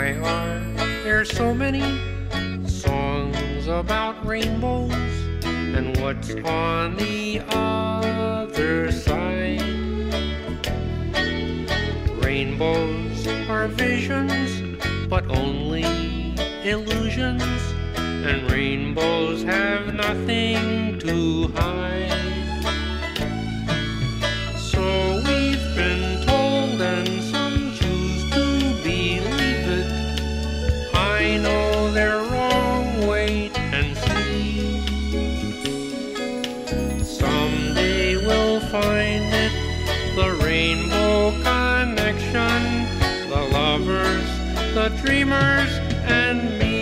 Why are there so many songs about rainbows? And what's on the other side? Rainbows are visions, but only illusions, and rainbows have nothing to hide. So we've been told, and some choose to believe it. I know they're wrong, wait and see. Someday we'll find it, the rainbow connection, the lovers, the dreamers, and me.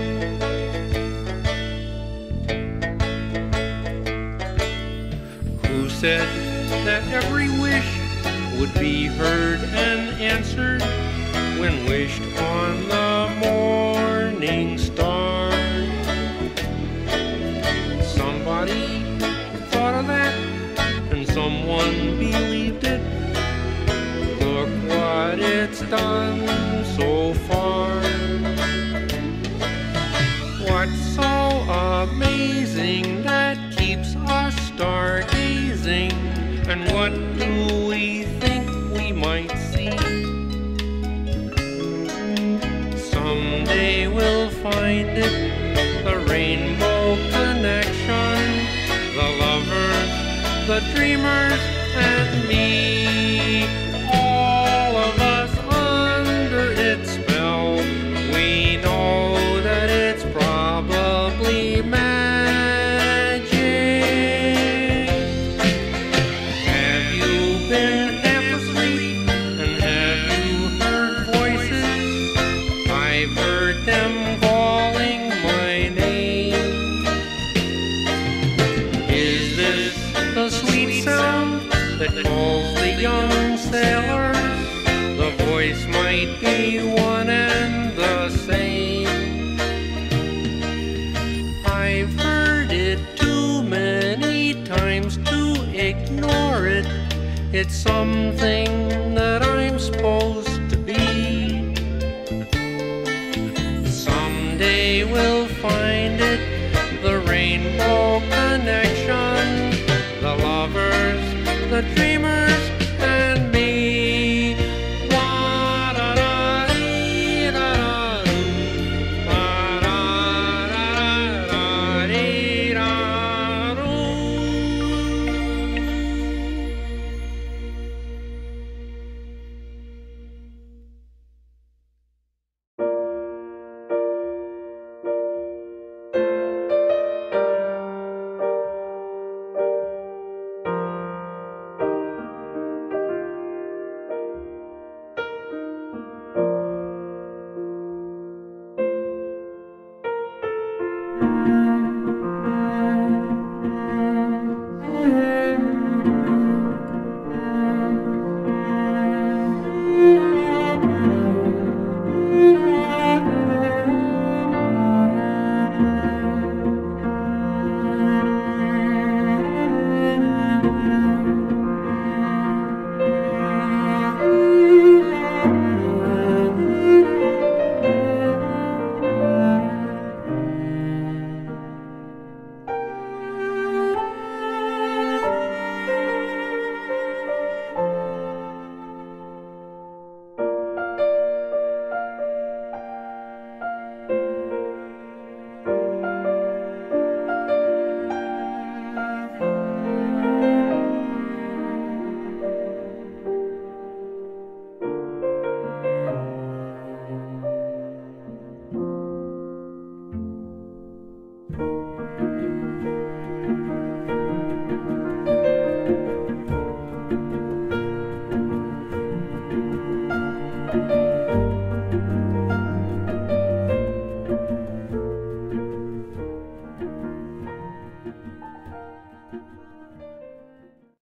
Who said that every wish would be heard and answered when wished on the morning star? Somebody thought of that, and someone believed it. Look what it's done so far. What's so amazing that keeps us stargazing? And what do we think we might see? Someday we'll find it, the rainbow connection, the lovers, the dreamers, and me. All of us under its spell, we know that it's probably magic. Have you been half asleep, and have you heard voices? I've heard them calling my name. Is this the sweet sound that calls the young sailors? The voice might be one and the same. I've heard it too many times to ignore it. It's something that I'm supposed to be. Someday we'll find it, the rainbow connection, the lovers, the dreamers,